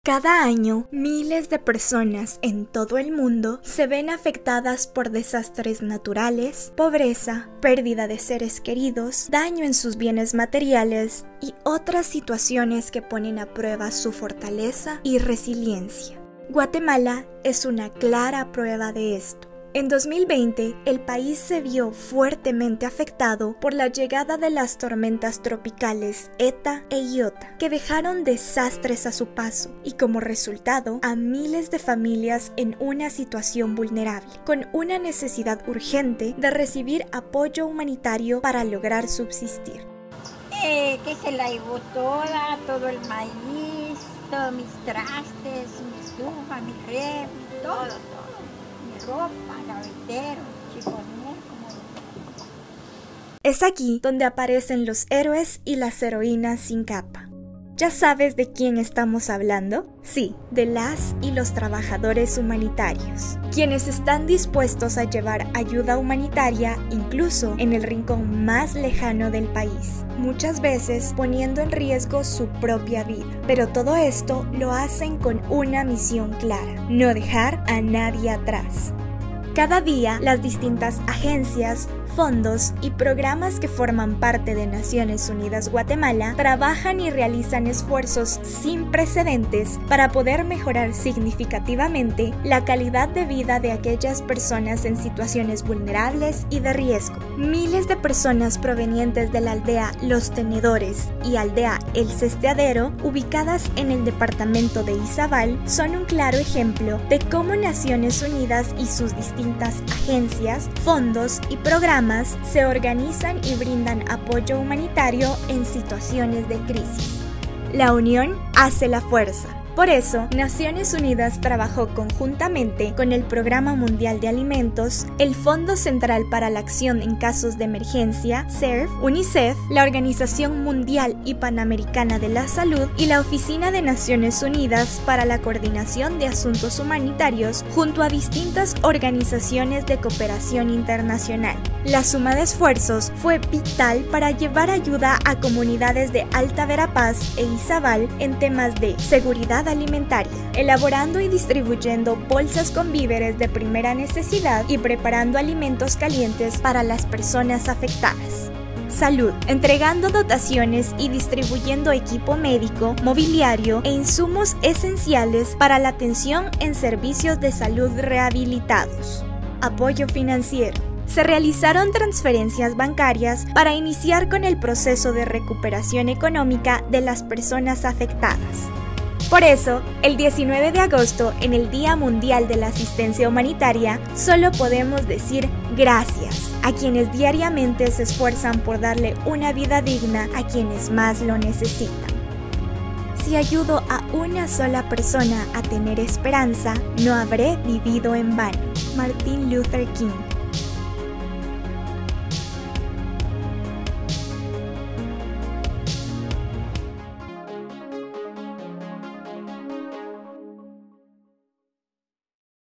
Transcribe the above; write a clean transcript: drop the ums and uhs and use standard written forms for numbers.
Cada año, miles de personas en todo el mundo se ven afectadas por desastres naturales, pobreza, pérdida de seres queridos, daño en sus bienes materiales y otras situaciones que ponen a prueba su fortaleza y resiliencia. Guatemala es una clara prueba de esto. En 2020, el país se vio fuertemente afectado por la llegada de las tormentas tropicales ETA e IOTA, que dejaron desastres a su paso y como resultado a miles de familias en una situación vulnerable, con una necesidad urgente de recibir apoyo humanitario para lograr subsistir. Que se la llevó toda, todo el maíz, todos mis trastes, mi estufa, mi refri, todo. Ropa, gavetero, chifonera, Es aquí donde aparecen los héroes y las heroínas sin capa. ¿Ya sabes de quién estamos hablando? Sí, de las y los trabajadores humanitarios, quienes están dispuestos a llevar ayuda humanitaria incluso en el rincón más lejano del país, muchas veces poniendo en riesgo su propia vida. Pero todo esto lo hacen con una misión clara: no dejar a nadie atrás. Cada día, las distintas agencias, fondos y programas que forman parte de Naciones Unidas Guatemala trabajan y realizan esfuerzos sin precedentes para poder mejorar significativamente la calidad de vida de aquellas personas en situaciones vulnerables y de riesgo. Miles de personas provenientes de la aldea Los Tenedores y aldea El Cesteadero, ubicadas en el departamento de Izabal, son un claro ejemplo de cómo Naciones Unidas y sus distintas agencias, fondos y programas se organizan y brindan apoyo humanitario en situaciones de crisis. La unión hace la fuerza. Por eso, Naciones Unidas trabajó conjuntamente con el Programa Mundial de Alimentos, el Fondo Central para la Acción en Casos de Emergencia, CERF, UNICEF, la Organización Mundial y Panamericana de la Salud y la Oficina de Naciones Unidas para la Coordinación de Asuntos Humanitarios, junto a distintas organizaciones de cooperación internacional. La suma de esfuerzos fue vital para llevar ayuda a comunidades de Alta Verapaz e Izabal en temas de seguridad alimentaria, elaborando y distribuyendo bolsas con víveres de primera necesidad y preparando alimentos calientes para las personas afectadas. Salud, entregando dotaciones y distribuyendo equipo médico, mobiliario e insumos esenciales para la atención en servicios de salud rehabilitados. Apoyo financiero. Se realizaron transferencias bancarias para iniciar con el proceso de recuperación económica de las personas afectadas. Por eso, el 19 de agosto, en el Día Mundial de la Asistencia Humanitaria, solo podemos decir gracias a quienes diariamente se esfuerzan por darle una vida digna a quienes más lo necesitan. Si ayudo a una sola persona a tener esperanza, no habré vivido en vano. Martin Luther King.